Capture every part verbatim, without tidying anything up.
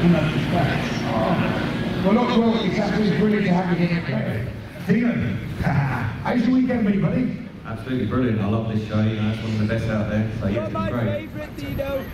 much respect. Oh. Well, look, well, it's absolutely brilliant to have you here. Dino, how's your weekend been, buddy? Absolutely brilliant. I love this show. You know, it's one of the best out there. So yeah, it's been great. Favourite Dino.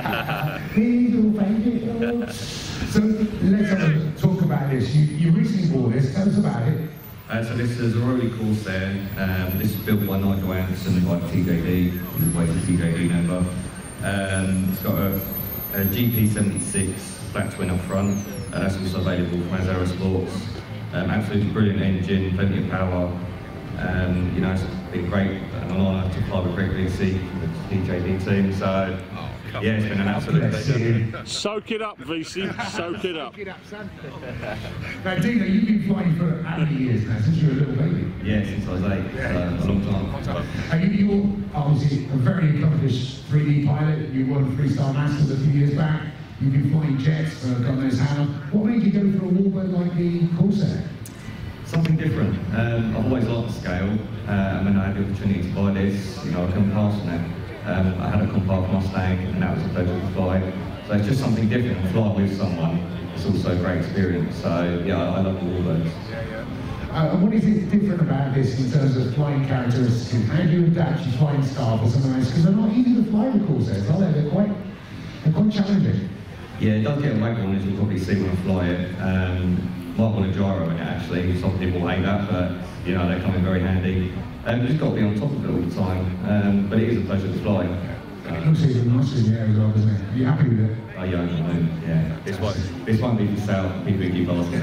Dino, favourite. So let's have a talk about this. You, you recently bought this. Tell us about it. Uh, so this is a Rory Corsair. Um, this is built by Nigel Anderson by T J D. He's way to T J D number. Um, it's got a, a G P seventy-six flat twin up front. Uh, that's also available from Azera Sports. Um, absolutely brilliant engine, plenty of power. Um, you know, it's been great and an honour to fly with Greg V C, the T J D team. So, oh, yeah, it's been an absolute pleasure. Soak it up, V C. Soak it up. Now, Dino, you've been flying for how many years now? Since you were a little baby? Yeah, since I was eight. Yeah. So, a long time. And you, you're obviously a very accomplished three D pilot. You won Freestyle Masters a few years back. You've been flying jets for God knows how. What made you go for a warbird like the Corsair? Something different. Um, I've always liked the scale, uh, and when I had the opportunity to buy this, you know, I couldn't pass on it. Um, I had a compact Mustang, and that was a pleasure to fly. So it's just something different. And flying with someone, it's also a great experience. So yeah, I, I love the warbirds. Uh, and what is it different about this in terms of flying characteristics? How do you adapt your flying style for something else? Because they're not easy to fly with Corsairs, are they? They're quite, they're quite challenging. Yeah, it does get a waggle on, as you'll probably see when I fly it. Um, might want a gyro in it actually, some people hate that, but you know, they come in very handy. Um, you've just got to be on top of it all the time, um, but it is a pleasure to fly. Uh, it looks even nicer in the air as well, doesn't it? Are you happy with it? Oh yeah, moon, yeah. This one, this won't be for sale, people who keep asking.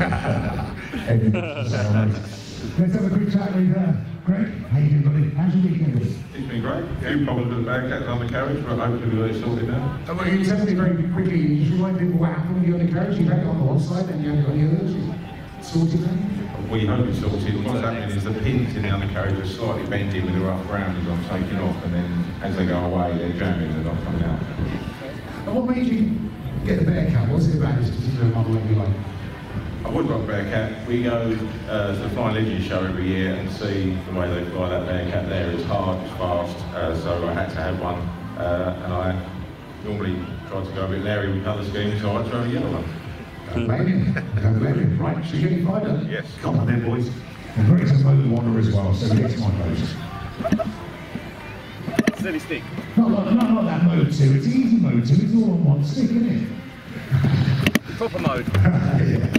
Let's have a quick chat with uh, Greg. How you doing, buddy? How's your weekend been? It's been great. A few problems with the Bearcat undercarriage, but hopefully we'll get it sorted now. Oh, well, you tell me very quickly, you just remind people what happened with the undercarriage. You had it on the one side, then you had it on the other. Sorted now? We hope it's sorted. What's happening is the pins in the undercarriage are slightly bending with the rough ground as I'm taking off, and then as they go away, they're jamming and I'm coming out. And what made you get the Bearcat? What's it about this particular model that you like? I would like Bearcat. We go uh, to the Flying Legends show every year and see the way they fly that Bearcat there. It's hard, it's fast, uh, so I had to have one. Uh, and I normally try to go a bit leery with colour schemes, so I chose a yellow one. Don't blame him. Don't blame him. Right, so you're getting fired up? Yes. Come on then, boys. And Greg's a motor wanderer as well, so he gets my vote. Silly stick. Not like, not like that mode two, it's easy mode two, it's all on one stick, isn't it? Proper mode. Yeah.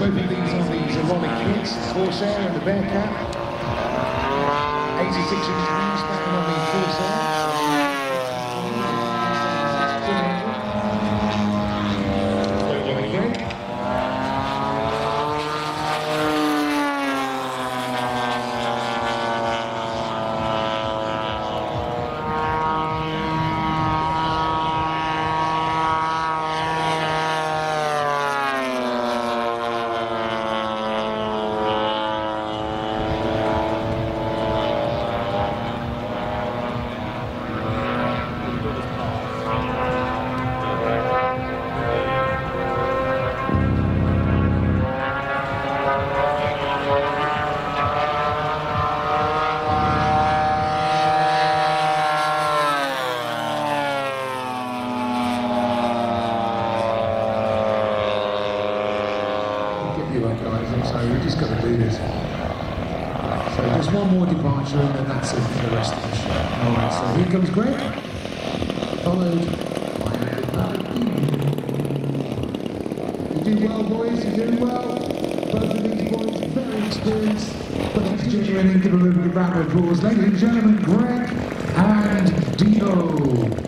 Both of these are the Zeronic kits, Corsair and the Bearcat. eighty-six inch wings back on the Corsair. So we're just going to do this. So just one more departure and then that's it for the rest of the show. Alright, so here comes Greg, followed by Andy. You do well, boys, you do well. Both of these boys very experienced, but it's genuine. Give a little round of applause. Ladies and gentlemen, Greg and Dino.